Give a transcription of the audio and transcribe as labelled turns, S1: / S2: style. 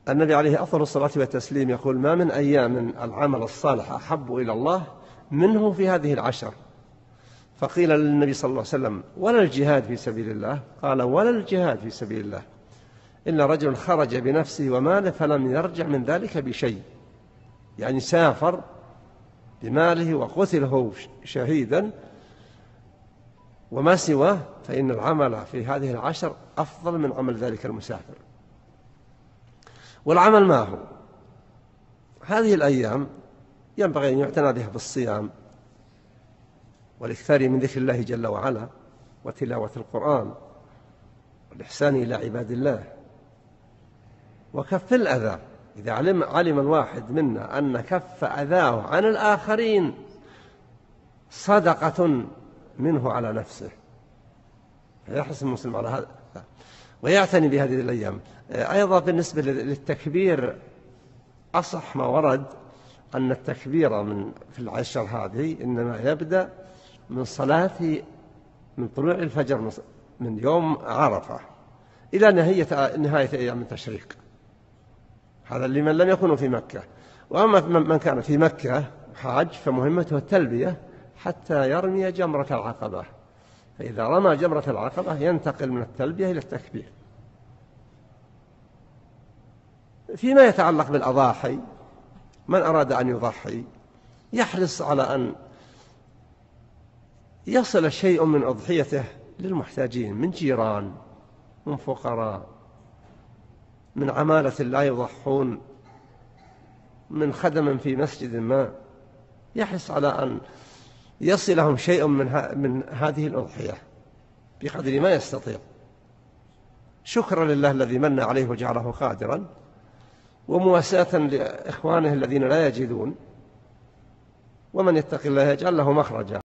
S1: النبي عليه أفضل الصلاة والتسليم يقول: ما من أيام العمل الصالح أحب إلى الله منه في هذه العشر. فقيل للنبي صلى الله عليه وسلم: ولا الجهاد في سبيل الله؟ قال: ولا الجهاد في سبيل الله إلا رجل خرج بنفسه وماله فلم يرجع من ذلك بشيء، يعني سافر بماله وقتل هو شهيدا وما سواه، فإن العمل في هذه العشر أفضل من عمل ذلك المسافر. والعمل ما هو؟ هذه الأيام ينبغي أن يعتنى بها بالصيام والإكثار من ذكر الله جل وعلا وتلاوة القرآن والإحسان إلى عباد الله وكف الأذى. إذا علم الواحد منا أن كف أذاه عن الآخرين صدقة منه على نفسه، يحرص المسلم على هذا ويعتني بهذه الأيام. أيضا بالنسبة للتكبير، أصح ما ورد أن التكبير في العشر هذه إنما يبدأ من من طلوع الفجر من يوم عرفة إلى نهاية أيام التشريق. هذا لمن لم يكونوا في مكة. وأما من كان في مكة حاج فمهمته التلبية حتى يرمي جمرة العقبة، فإذا رمى جمرة العقبة ينتقل من التلبية إلى التكبير. فيما يتعلق بالأضاحي، من أراد أن يضحي يحرص على أن يصل شيء من أضحيته للمحتاجين من جيران، من فقراء، من عمالة لا يضحون، من خدم في مسجد ما، يحرص على أن يصلهم شيء من هذه الأضحية بقدر ما يستطيع، شكرا لله الذي من عليه وجعله قادرا، ومواساة لإخوانه الذين لا يجدون. ومن يتق الله يجعل له مخرجا.